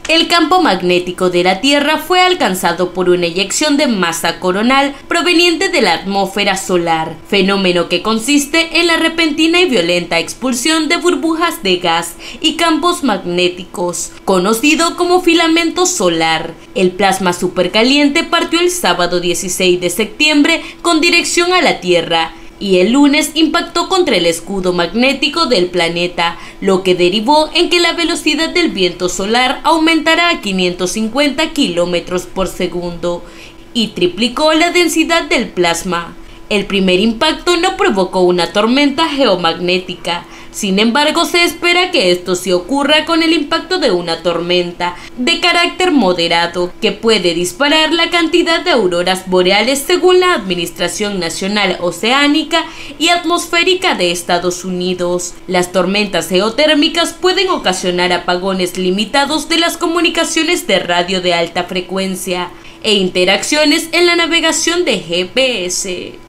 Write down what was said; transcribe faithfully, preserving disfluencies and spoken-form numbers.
El campo magnético de la Tierra fue alcanzado por una eyección de masa coronal proveniente de la atmósfera solar, fenómeno que consiste en la repentina y violenta expulsión de burbujas de gas y campos magnéticos, conocido como filamento solar. El plasma supercaliente partió el sábado dieciséis de septiembre con dirección a la Tierra, y el lunes impactó contra el escudo magnético del planeta, lo que derivó en que la velocidad del viento solar aumentara a quinientos cincuenta kilómetros por segundo y triplicó la densidad del plasma. El primer impacto no provocó una tormenta geomagnética. Sin embargo, se espera que esto sí ocurra con el impacto de una tormenta de carácter moderado que puede disparar la cantidad de auroras boreales según la Administración Nacional Oceánica y Atmosférica de Estados Unidos. Las tormentas geotérmicas pueden ocasionar apagones limitados de las comunicaciones de radio de alta frecuencia e interacciones en la navegación de G P S.